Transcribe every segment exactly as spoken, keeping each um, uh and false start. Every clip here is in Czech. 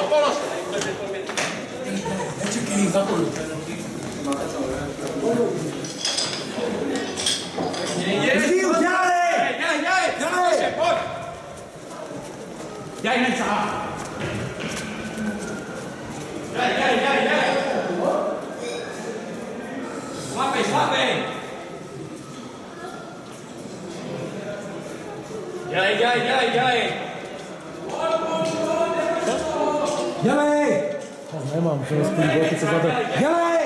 polož! Nečekej, zapojil. Jdi už, dělej! Dělej, dělej! Dělej! Pojď! Dělej, Menca! Dělej, dělej, dělej, dělej! Šlapej, šlapej! Dělej, dělej, dělej, dělej! Dělej! Nemám, že aspoň dvojky se zadr... Dělej!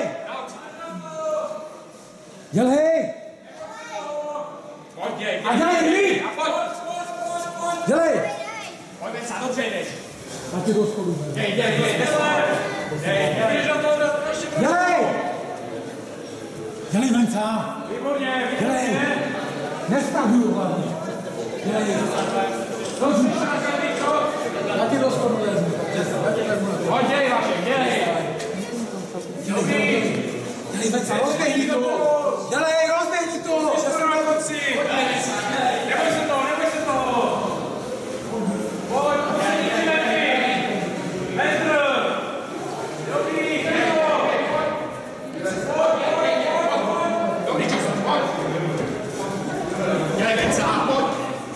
Dělej! Pojď, dělej, a dělej hry! A pojď! Dělej! Pojď, Menca, dobře jdeš! A ty do schodu. Dělej, dělej, dělej, dělej, dělej! Dělej! Dělej, Menca! Výborně, Dělej! Nestavuju hlavně! Dělej! Dobře! Já ti do schodu vezmu. Pojď, dělej, Vašek, dělej! Dělej, dělej, Menca, rozběhni to! Dělej, rozběhni to! Neboj se toho, neboj se toho! Pojď, tři metry! Metr! Dobrý, Kero! Dobrý čas, pojď! Dělej, Menca, pojď!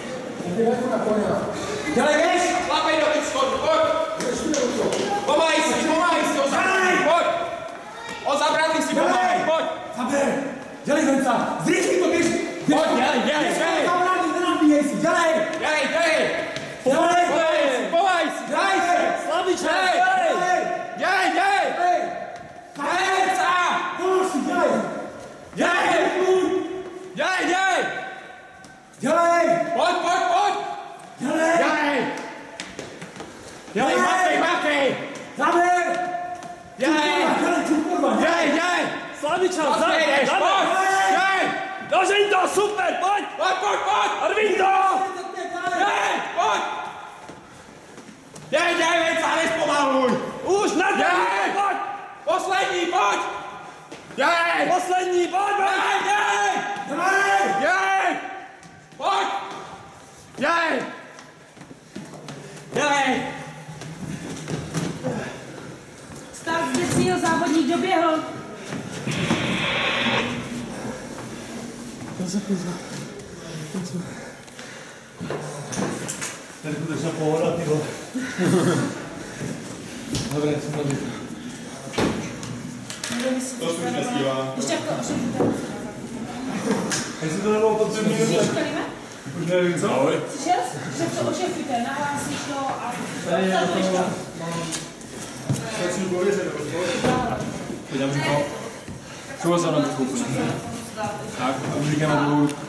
Dělej, víš! Šlapej do těch schodů, pojď! Pomáhej si, pomáhej si, ho zabrání, pojď! Ho zabrání si, pomáhej, pojď! Zaber! Dělej, Menca! Zrychli to, běž! Pojď, dělej, dělej, dělej! Zabrání, nenabíjej si, dělej! Dělej, dělej! Dělej! Pomáhej si, pomáhej si, dělej se! Slabiče! Dělej! Dělej, dělej! Dělej, Menca! Pomož si, dělej! Dělej! Dělej, dělej! Dělej! Pojď, pojď, pojď! Dělej! Dělej! Dělej, makej, makej! Zaber! Dělej! Dělej, čukurva! Dělej, dělej! Slaviča, Pojď, zaber! jdeš, pojď! Dělej! Dožeň to, super, pojď! Pojď, pojď, pojď! Arvin to! Dělej, pojď! Dělej, dělej, Menca, nespomaluj! Už na to! Dělej! Pojď! Poslední, pojď! Dělej! Poslední, pojď! Dělej, dělej! Dělej! Dělej! Pojď! Dělej! Dělej! Stav zděcího, závodník doběhl. To se půjde. Tady budeš na pohoda, ty vole. Dobré, co to bude? To se už nestívá. Ještě jak to ošetříte. Jestli to nebylo potřebný, Slyšíš, Kalime? už nevím, co? Ahoj. Slyšel jsi? Že to ošetříte, nahlásíš to a Tady je zastavuješ to. Začnu pověřit, nebo co? Pojďme, říkal. Čuho se na to koupit. Tak, a už říkáme,